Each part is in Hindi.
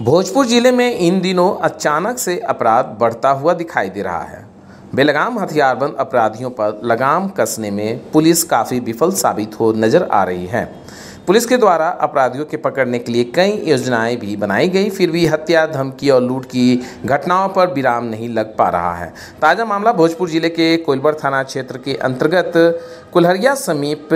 भोजपुर जिले में इन दिनों अचानक से अपराध बढ़ता हुआ दिखाई दे रहा है। बेलगाम हथियारबंद अपराधियों पर लगाम कसने में पुलिस काफ़ी विफल साबित हो नजर आ रही है। पुलिस के द्वारा अपराधियों के पकड़ने के लिए कई योजनाएं भी बनाई गई, फिर भी हत्या, धमकी और लूट की घटनाओं पर विराम नहीं लग पा रहा है। ताज़ा मामला भोजपुर जिले के कोइलवर थाना क्षेत्र के अंतर्गत कुल्हरिया समीप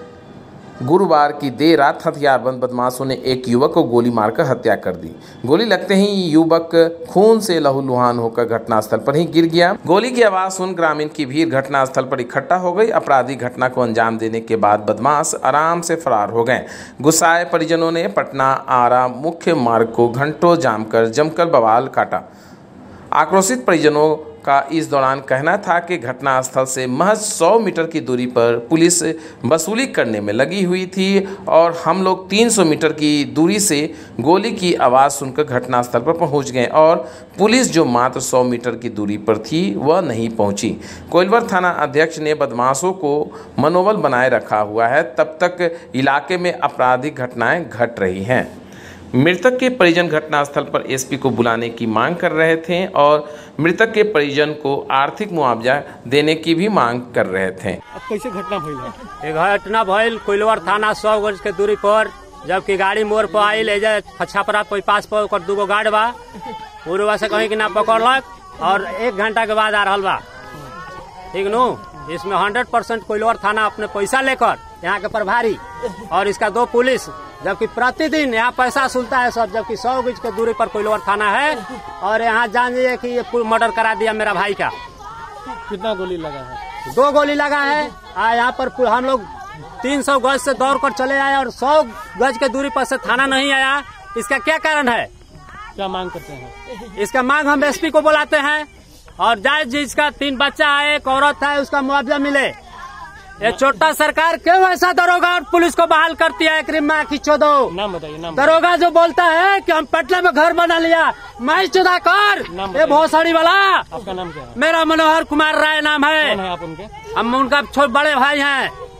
गुरुवार की देर रात हथियारबंद बदमाशों ने एक युवक को गोली मारकर हत्या कर दी। गोली लगते ही युवक खून से लहूलुहान होकर घटनास्थल पर ही गिर गया। गोली की आवाज सुन ग्रामीण की भीड़ घटनास्थल पर इकट्ठा हो गई। अपराधी घटना को अंजाम देने के बाद बदमाश आराम से फरार हो गए। गुस्साए परिजनों ने पटना आरा मुख्य मार्ग को घंटों जाम कर जमकर बवाल काटा। आक्रोशित परिजनों का इस दौरान कहना था कि घटनास्थल से महज 100 मीटर की दूरी पर पुलिस वसूली करने में लगी हुई थी और हम लोग 300 मीटर की दूरी से गोली की आवाज़ सुनकर घटनास्थल पर पहुंच गए और पुलिस जो मात्र 100 मीटर की दूरी पर थी वह नहीं पहुंची। कोइलवर थाना अध्यक्ष ने बदमाशों को मनोबल बनाए रखा हुआ है, तब तक इलाके में आपराधिक घटनाएं घट रही हैं। मृतक के परिजन घटनास्थल पर एसपी को बुलाने की मांग कर रहे थे और मृतक के परिजन को आर्थिक मुआवजा देने की भी मांग कर रहे थे। अब कैसे घटना भइल है? एक घटना भइल कोइलवर थाना 100 गज के दूरी पर, जबकि गाड़ी मोड़ पर आई ले जाए छछापरा कोई पास पर ओकर 2 गार्ड बा, पूर्वा से कहीं कि ना पकड़लक और 1 घंटा के बाद आ रहल बा। ठीक नु, इसमें 100% कोइलवर थाना अपने पैसा लेकर यहाँ के प्रभारी और इसका 2 पुलिस, जबकि प्रतिदिन यहाँ पैसा सुलता है सब, जबकि 100 गज के दूरी पर कोइलवर थाना है और यहाँ जानिए कि ये मर्डर करा दिया मेरा भाई का। कितना गोली लगा है? 2 गोली लगा है। यहाँ पर हम लोग 300 गज से दौड़ कर चले आए और 100 गज के दूरी पर से थाना नहीं आया। इसका क्या कारण है? क्या मांग करते हैं? इसका मांग हम एसपी को बुलाते हैं और जायज जिसका 3 बच्चा है, एक औरत है, उसका मुआवजा मिले। ये छोटा सरकार क्यों ऐसा दरोगा और पुलिस को बहाल करती है? क्रिमा की चोदो नाम बताइए। नाम दरोगा जो बोलता है कि हम पटना में घर बना लिया, मैं चुदा कर, ये भोसड़ी वाला। आपका नाम क्या है? मेरा मनोहर कुमार राय नाम है। कौन है आप उनके? हम उनका बड़े भाई हैं।